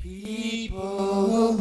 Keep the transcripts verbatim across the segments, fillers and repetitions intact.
People,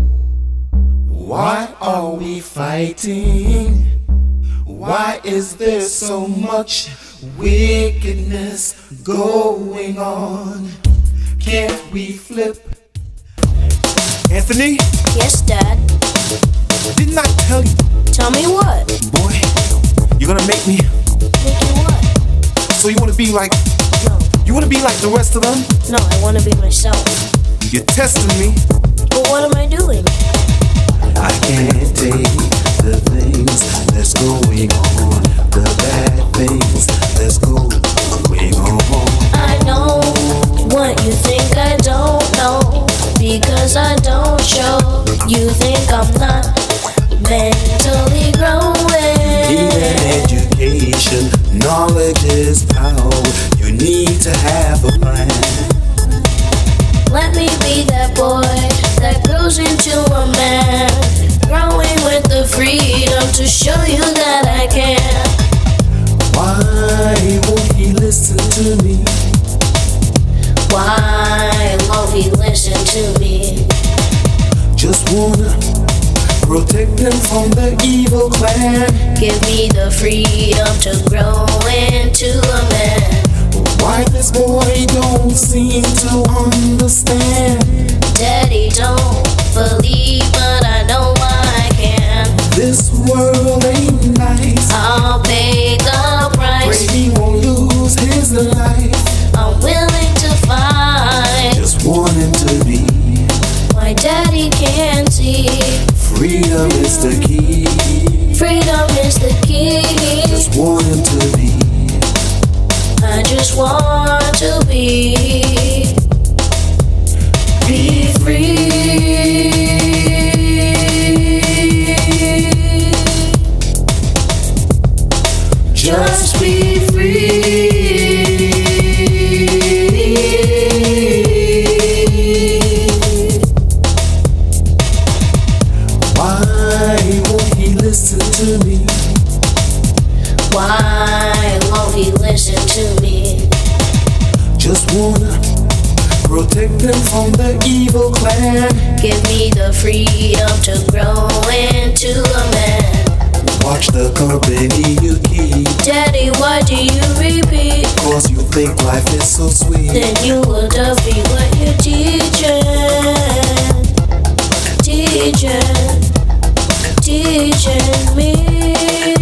why are we fighting? Why is there so much wickedness going on? Can't we flip? Anthony? Yes, Dad. Didn't I tell you? Tell me what? Boy, you're gonna make me. Make you what? So you wanna be like, No. you wanna be like the rest of them? No, I want to be myself. You're testing me. But what am I doing? I can't take the things that's going on, the bad things that's going on. I know what you think I don't know, because I don't show. You think I'm not mentally growing. Need an education, knowledge is power. You need to have a plan. Let me be that boy that grows into a man, growing with the freedom to show you that I can. Why won't he listen to me? Why won't he listen to me? Just wanna protect them from the evil clan. Give me the freedom to grow into a man. Why this boy don't seem to understand? Daddy don't believe, but I know I can. This world ain't nice. I'll pay the price. Pray he won't lose his life. I'm willing to fight. Just want him to be. My daddy can see. Freedom is the key. Freedom is the key. Just want him to be. I just want to be. Be free. Just be free. Why won't he listen to me? Why won't he listen to me? Just wanna protect them from the evil clan. Give me the freedom to grow into a man. Watch the company you keep. Daddy, why do you repeat? Cause you think life is so sweet. Then you would be what you're teaching. Teaching. Teaching me.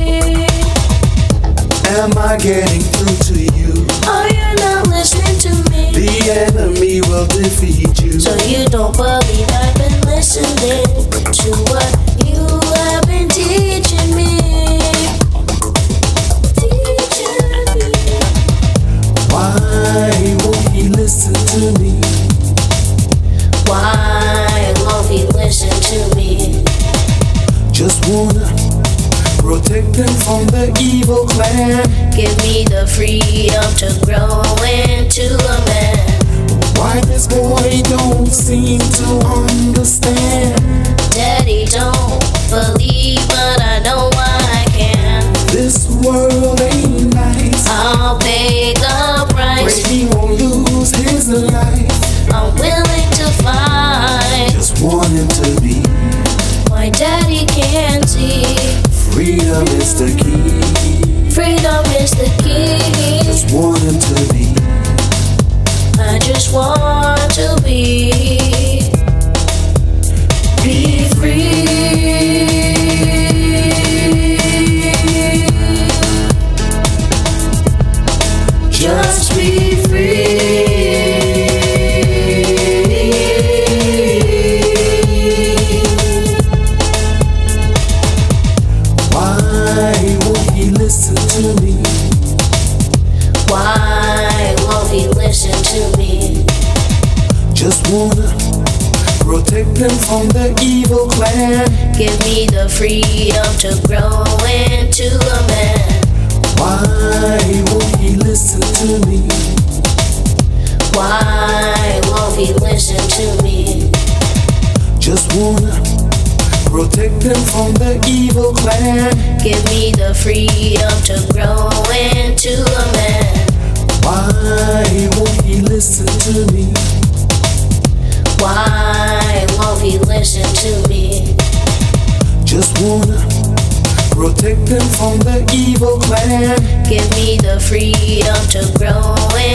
Am I getting through to you? Oh, you're not listening to me. The enemy will defeat you. So you don't believe I've been listening to what you have been teaching me. Teaching me. Why won't he listen to me? Why won't he listen to me? Just wanna protect them from the evil clan. Give me the freedom to grow into a man. Why this boy don't seem to understand? Daddy don't believe, but I know I can. This world ain't nice. I'll pay the Pray price. he won't lose his life. I'm willing to fight. Just want him to be. My daddy can see. Freedom is the key. Freedom is the key. Just want him to be. I just want to be. Be free. Just be free. Why won't he listen to me? Why won't he listen to me? Just wanna protect them from the evil clan. Give me the freedom to grow into a man. Why won't he listen to me? Why won't he listen to me? Just wanna protect them from the evil clan. Give me the freedom to grow into a man. Why won't he listen to me? Why listen to me. Just wanna protect them from the evil clan. Give me the freedom to grow